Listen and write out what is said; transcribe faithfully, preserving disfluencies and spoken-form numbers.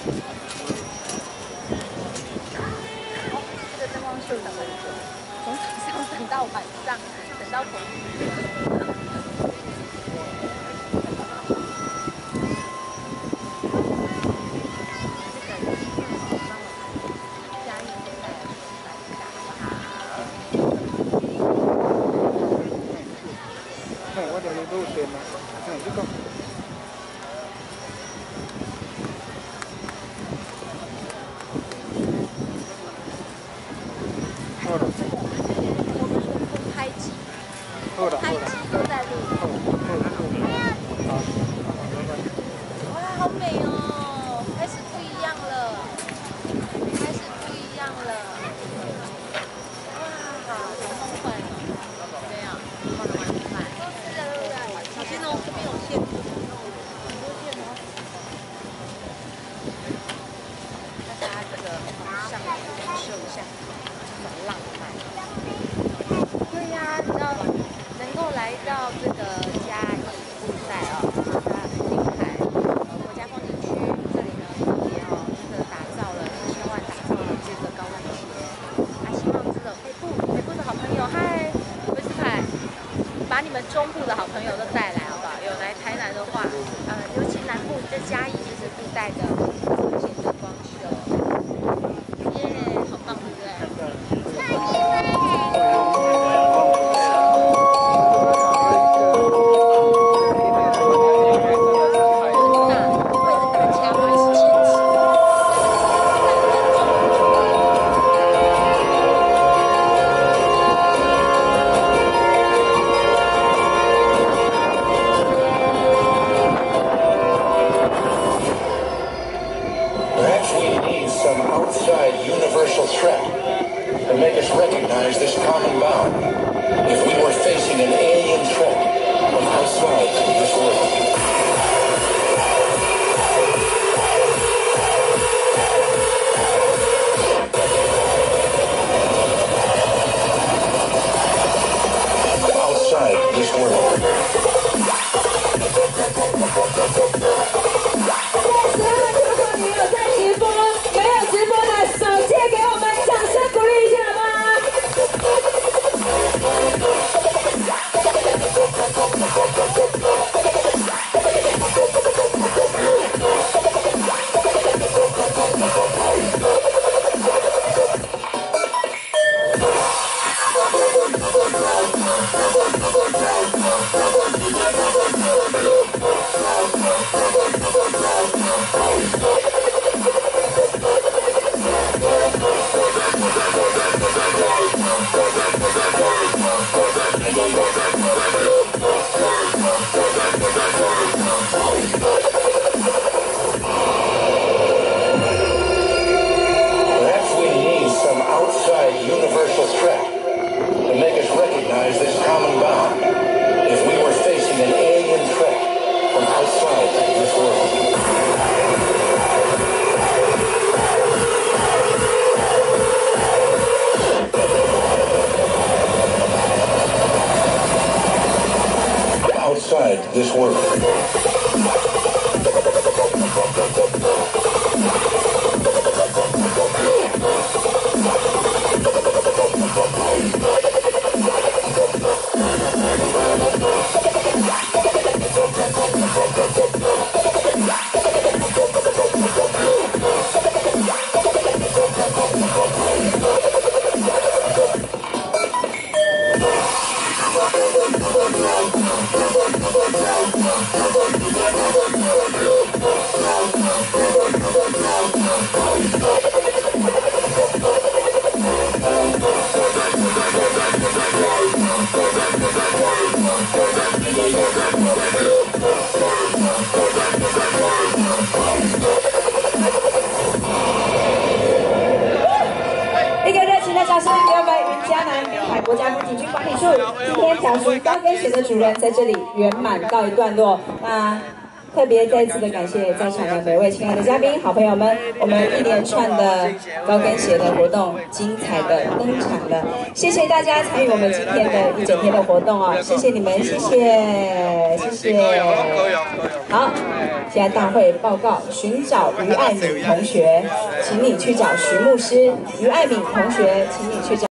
这个灯光秀等很久，从早上等到晚上，等到头。 我哋都算啦，係呢個。好了。 我们空拍机， 好了， 拍机都在录。哇，好美哦！开始不一样了，开始不一样了。哇，好梦幻哦！怎么样？梦幻梦幻。是的，对不对？小心哦，这边有线，很多线哦。那大家这个上来感受一下这种浪漫。对呀、你知道能够来到这个嘉义布袋哦，它金海呃国家风景区这里呢，特别哦，这个打造了一千万打造了这个高跟鞋。啊，希望这个北部北部的好朋友，嗨，维斯凯，把你们中部的好朋友都带来好不好？有来台南的话，呃，尤其南部在嘉义就是布袋的这些灯光秀，耶，好棒，对不对？ Universal threat to make us recognize this common bond if we were facing an alien threat from outside this world. Outside this world. 国家风景区管理处，今天讲述高跟鞋的主人在这里圆满告一段落。那特别再次的感谢在场的每位亲爱的嘉宾、好朋友们，我们一连串的高跟鞋的活动精彩的登场了，谢谢大家参与我们今天的一整天的活动哦，谢谢你们，谢谢，谢谢。好，现在大会报告，寻找于爱敏同学，请你去找徐牧师。于爱敏同学，请你去找。